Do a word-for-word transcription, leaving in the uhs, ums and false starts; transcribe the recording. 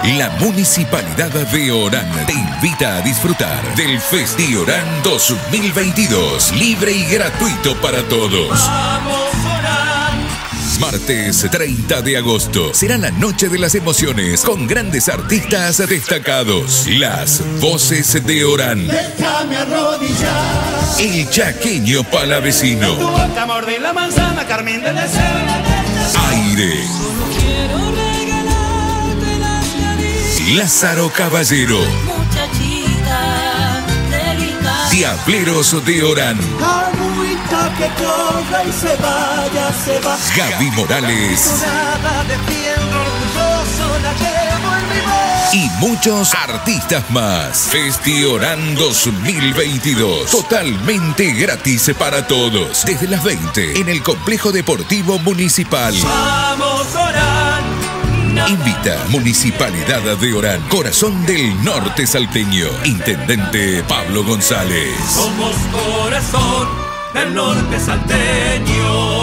La Municipalidad de Orán te invita a disfrutar del Festi Orán dos mil veintidós, libre y gratuito para todos. Martes treinta de agosto será la noche de las emociones con grandes artistas destacados. Las voces de Orán. Déjame arrodillar. El chaqueño palavecino. Aire. Lázaro Caballero. Diableros de Orán. Agüita que corra y se vaya, se va. Gaby Morales. Nada defiendo, orgulloso la llevo en mi voz. Y muchos artistas más. Festi Orán dos mil veintidós. Totalmente gratis para todos. Desde las veinte en el Complejo Deportivo Municipal. Vamos Orán. Invita Municipalidad de Orán, corazón del norte salteño. Intendente Pablo González. Somos corazón del norte salteño.